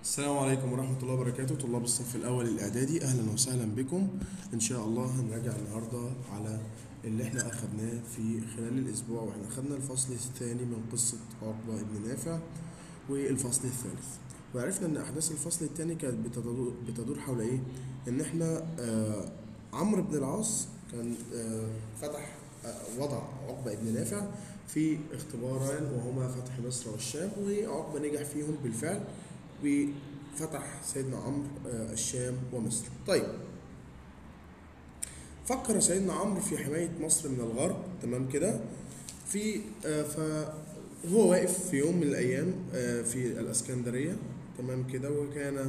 السلام عليكم ورحمة الله وبركاته. طلاب الصف الأول الإعدادي، أهلا وسهلا بكم. إن شاء الله هنراجع النهاردة على اللي احنا أخدناه في خلال الأسبوع، واحنا أخدنا الفصل الثاني من قصة عقبة ابن نافع والفصل الثالث، وعرفنا إن أحداث الفصل الثاني كانت بتدور حول إيه؟ إن احنا عمرو بن العاص كان فتح وضع عقبة ابن نافع في اختبارين، وهما فتح مصر والشام، وعقبة نجح فيهم بالفعل وفتح سيدنا عمرو الشام ومصر. طيب، فكر سيدنا عمرو في حماية مصر من الغرب، تمام كده. في فهو واقف في يوم من الأيام في الإسكندرية، تمام كده، وكان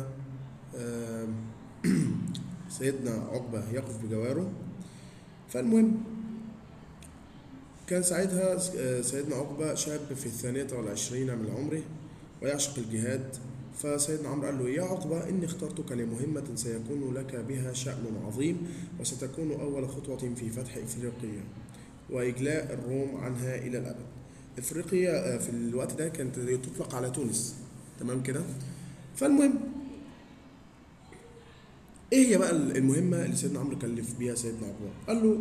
سيدنا عقبة يقف بجواره. فالمهم كان ساعتها سيدنا عقبة شاب في 22 من عمره ويعشق الجهاد. فسيدنا عمرو قال له: يا عقبة، إني اخترتك لمهمة سيكون لك بها شأن عظيم، وستكون أول خطوة في فتح إفريقيا وإجلاء الروم عنها إلى الأبد. إفريقيا في الوقت ده كانت تطلق على تونس، تمام كده. فالمهم، إيه هي بقى المهمة اللي سيدنا عمرو كلف بيها سيدنا عقبة؟ قال له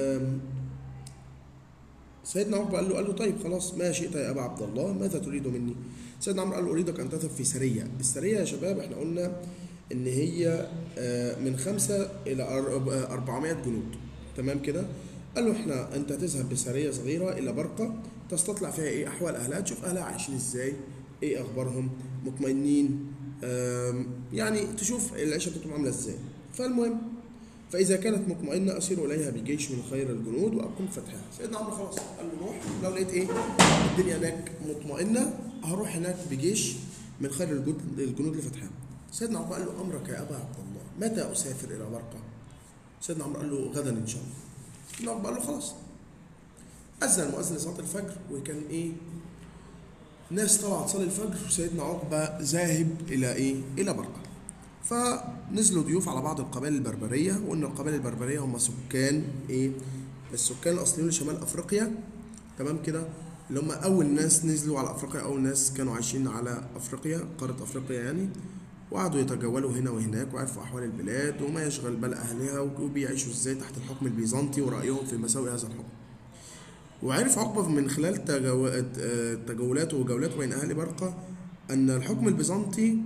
سيدنا عقبة قال له طيب خلاص، ما شئت يا أبا عبد الله، ماذا تريد مني؟ سيدنا عمرو قال له: أريدك أن تذهب في سرية. السرية يا شباب احنا قلنا إن هي من 5 إلى 400 جنود، تمام كده؟ قال له أنت تذهب بسرية صغيرة إلى برقة، تستطلع فيها إيه أحوال أهلها، تشوف أهلها عايشين إزاي، إيه أخبارهم، مطمئنين، يعني تشوف العيشة بتاعتهم عاملة إزاي. فالمهم، فإذا كانت مطمئنة أسير إليها بجيش من خير الجنود وأقوم فتحها. سيدنا عمرو خلاص قال له: روح، لو لقيت إيه الدنيا هناك مطمئنة هروح هناك بجيش من خير الجنود لفتحها. سيدنا عمرو قال له: أمرك يا أبا عبد الله، متى أسافر إلى برقة؟ سيدنا عمرو قال له: غدا إن شاء الله. سيدنا عمرو قال له: خلاص. أذن المؤذن لصلاة الفجر، وكان إيه، ناس طلعت تصلي الفجر، وسيدنا عقبة ذاهب إلى إيه؟ إلى برقة. فنزلوا ضيوف على بعض القبائل البربرية، وإن القبائل البربرية هم سكان إيه؟ السكان الأصليين لشمال أفريقيا، تمام كده، اللي هم أول ناس نزلوا على أفريقيا، أول ناس كانوا عايشين على أفريقيا، قارة أفريقيا يعني. وقعدوا يتجولوا هنا وهناك، وعرفوا أحوال البلاد وما يشغل بال أهلها، وبيعيشوا إزاي تحت الحكم البيزنطي، ورأيهم في مساوئ هذا الحكم. وعرف عقبة من خلال تجولاته وجولاته بين أهل برقة أن الحكم البيزنطي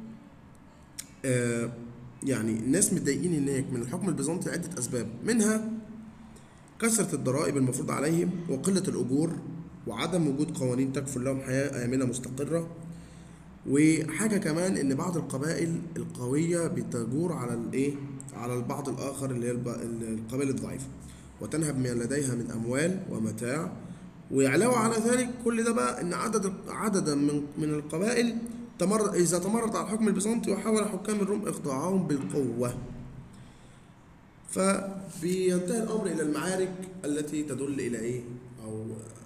يعني الناس متضايقين هناك من الحكم البيزنطي لعدة أسباب، منها كثرة الضرائب المفروض عليهم، وقلة الأجور، وعدم وجود قوانين تكفل لهم حياة آمنة مستقرة. وحاجة كمان إن بعض القبائل القوية بتجور على الإيه؟ على البعض الآخر اللي هي القبائل الضعيفة، وتنهب ما لديها من أموال ومتاع. ويعلو على ذلك كل ده بقى إن عددا من القبائل إذا تمرد على الحكم البيزنطي، وحاول حكام الروم إخضاعهم بالقوة. فبينتهي الأمر إلى المعارك التي تدل إلى إيه؟ أو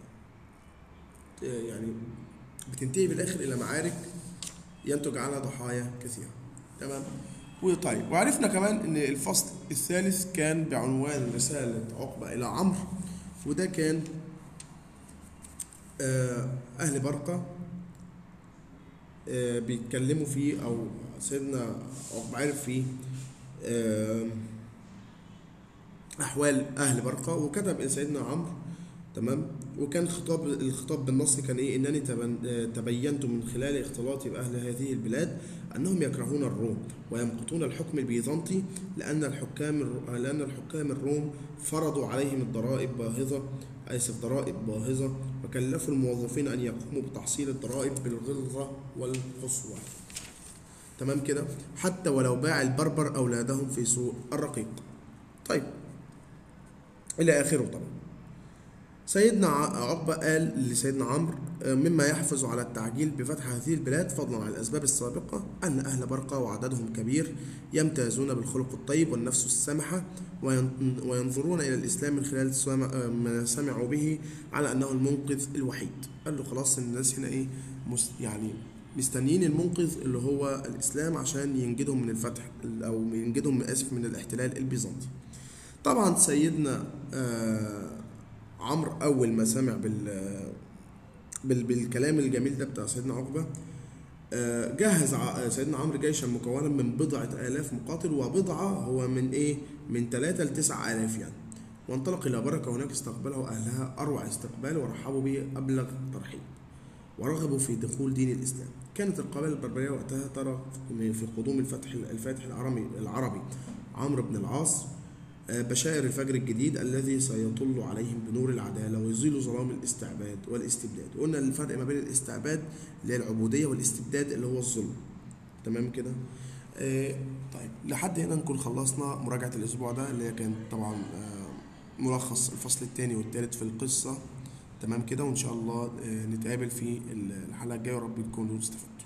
يعني بتنتهي بالآخر إلى معارك ينتج عنها ضحايا كثيرة، تمام؟ وطيب، وعرفنا كمان إن الفصل الثالث كان بعنوان رسالة عقبة إلى عمرو، وده كان أهل برقة بيتكلموا فيه، أو سيدنا عقبة عرف فيه أحوال أهل برقة، وكتب إلى سيدنا عمرو، تمام. وكان الخطاب بالنص كان إيه؟ إنني تبينت من خلال اختلاطي بأهل هذه البلاد أنهم يكرهون الروم ويمقتون الحكم البيزنطي، لأن الحكام الروم فرضوا عليهم ضرائب باهظة، وكلفوا الموظفين أن يقوموا بتحصيل الضرائب بالغلظة والقسوة، تمام كده، حتى ولو باع البربر أولادهم في سوق الرقيق. طيب، إلى آخره. طبعا سيدنا عقبة قال لسيدنا عمرو: مما يحفز على التعجيل بفتح هذه البلاد فضلا عن الأسباب السابقة أن أهل برقة وعددهم كبير يمتازون بالخلق الطيب والنفس السامحة، وينظرون إلى الإسلام من خلال ما سمعوا به على أنه المنقذ الوحيد. قال له: خلاص، الناس هنا إيه؟ يعني مستنيين المنقذ اللي هو الإسلام عشان ينجدهم من الفتح، أو ينجدهم من الاحتلال البيزنطي. طبعا سيدنا عمرو أول ما سمع بالكلام الجميل ده بتاع سيدنا عقبة، جهز سيدنا عمرو جيشا مكونا من 1000 مقاتل، وبضعة هو من إيه؟ من 3 ل 9000 يعني. وانطلق إلى بركة، هناك استقبله أهلها أروع استقبال، ورحبوا به أبلغ ترحيب، ورغبوا في دخول دين الإسلام. كانت القبائل البربرية وقتها ترى في قدوم الفاتح العربي عمرو بن العاص بشائر الفجر الجديد الذي سيطل عليهم بنور العدالة ويزيل ظلام الاستعباد والاستبداد. قلنا الفرق ما بين الاستعباد اللي هي العبودية والاستبداد اللي هو الظلم. تمام كده. طيب لحد هنا نكون خلصنا مراجعة الأسبوع ده، اللي هي كانت طبعا ملخص الفصل الثاني والثالث في القصة. تمام كده، وإن شاء الله نتقابل في الحلقة الجاية، ورب تكونوا استفدتوا.